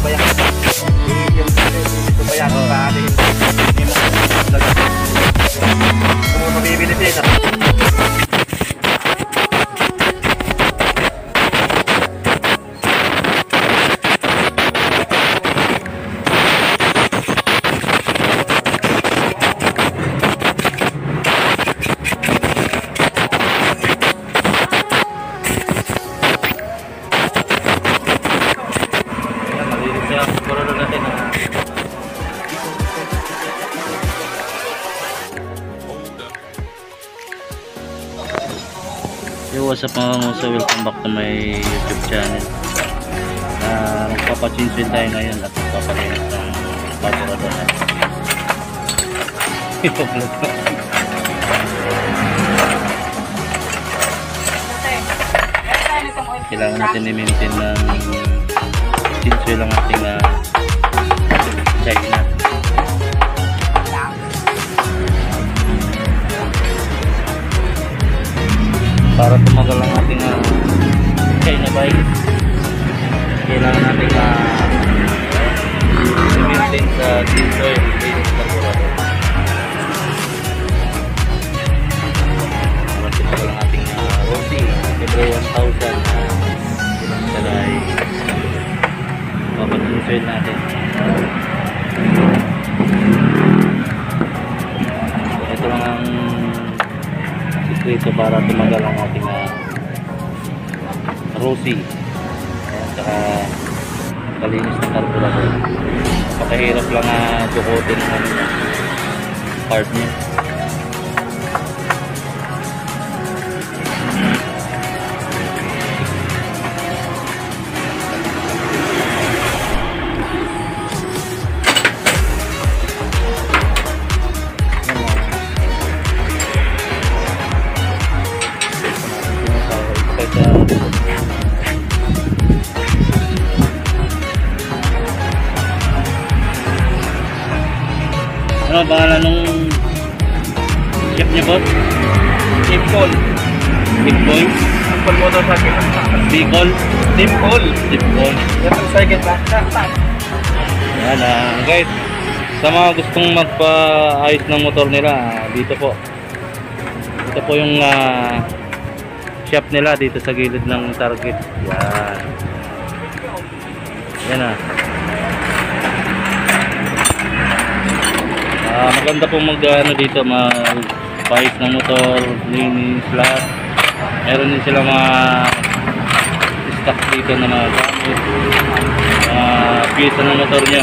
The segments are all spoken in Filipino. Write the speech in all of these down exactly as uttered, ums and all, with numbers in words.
Yo, what's up mga nguso, welcome back to my YouTube channel. Uh, magpapachinswin tayo ngayon at magpapalinis ng carburetor natin. Ipa-vlog ko. Kailangan natin i-maintain ng chinswin ang ating uh, China. Para tumagal ang ating uh, China bike, kailangan natin uh, i-maintain sa chinswin basic carburetor para tumagal ang ating uh, Rossi February one thousand. Sila ay papachinswin natin. So, ito lang ang sikreto para tumagal ang ating uh, Rossi at saka kalinis ng carburetor. Napakahirap lang uh, dukutin ang part niya. Ano ang pangalan nung chef niya, boss? Dimple. Dimple? Dimple motorcycle. Bicol? Dimple. Dimple. Yan ang cycle ba? Yan ah, guys. Sa mga gustong magpa-ayos ng motor nila, dito po. Ito po yung uh, shop nila dito sa gilid ng Target. Yan. Yan ah. Uh, maganda pong mag ano dito, mag-ayos ng motor, linis, lahat. Meron din sila mga stock dito na mga gamit, mga pyesa ng motor nyo.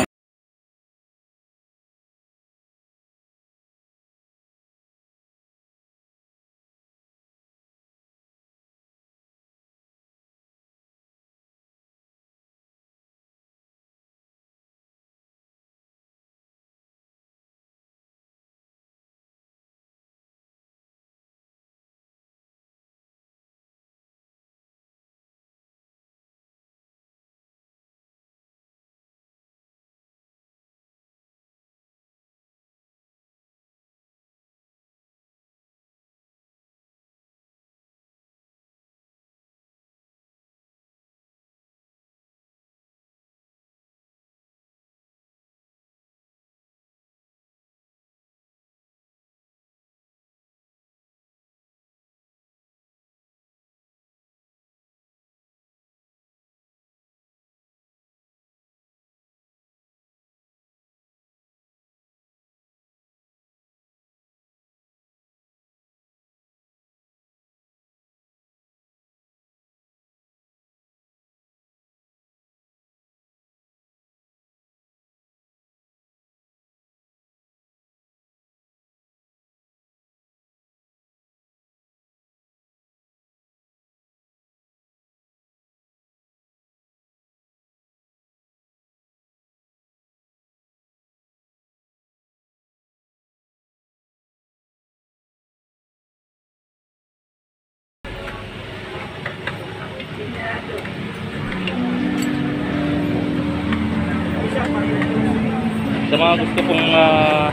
Sa mga gusto pong uh,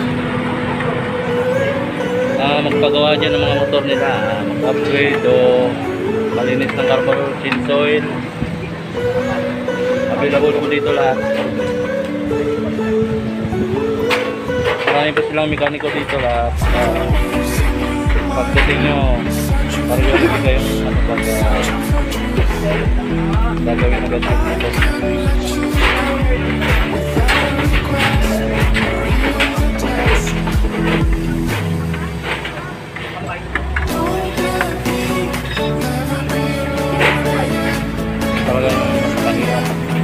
uh, magpagawa dyan ng mga motor nila, uh, mag-upgrade o malinis ng carburetor, change oil, available po dito lahat. Marami po silang mekaniko dito lahat. Uh, pagdating nyo, parang kayo ano pag uh, gagawin agad yung motor. Talagang mahirap.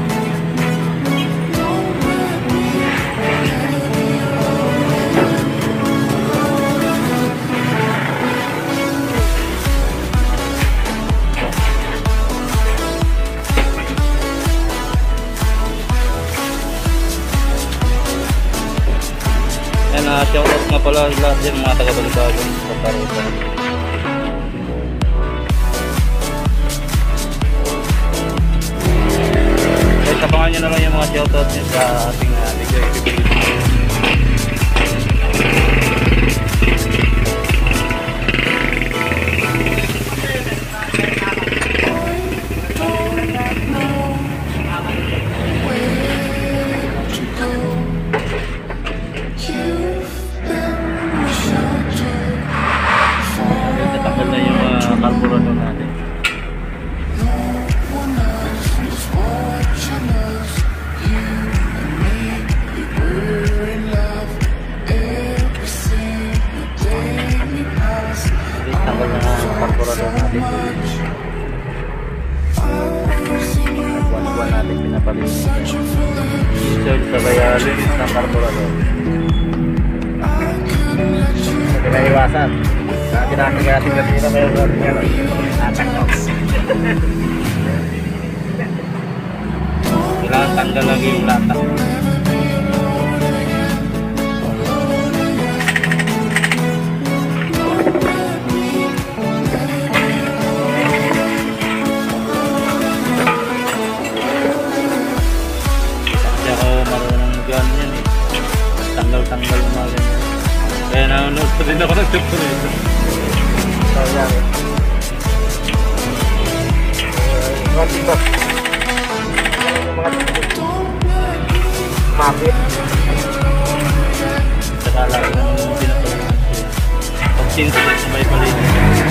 And uh, shoutout nga pala lahat din mga taga-Balibagon sa Tarutan. Guys, sabangan nyo na lang yung mga shoutout nyo sa ating uh, video. Tatanggal na yung uh, carburetor natin. Tanggal na ang carburetor natin. Buwan-buwan natin pinapalinis. Diesel sa kaya linis ng carburetor. Hindi na iwasan. Sa kinakagating na dito may atak ko. Kailangan tanggal lagi yung latak. Kasi ako marunong ganyan eh. Tanggal-tanggal mga ganyan. Kaya nanonood pa din ako ng tupo nito. So, yan eh. Mga tibak. Mga mapit. Saka lang yung pinapalitan siya. Pag sinsulit na may palitan.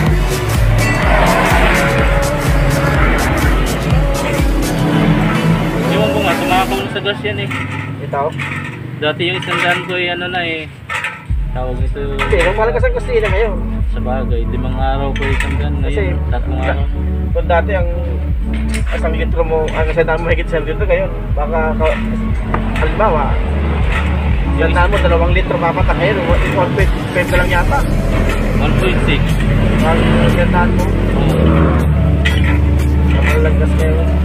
Ewan ko nga, tumakaw na sa gas yan eh. Ito? Dati yung isang daan ko eh, ano na eh. Tawag ito. Hindi, nung malakas ang kusina ngayon. Sa bagay, limang araw ko isang daan. Ngayon, tatlong araw. Kung dati ang isang litro mo, ang isang daan mo higit sa litro ngayon, baka, halimbawa, yung daan mo, dalawang litro papatak ngayon, one point five na lang yata. one point six. Ang yung daan mo, Oo. ang malagkas ngayon.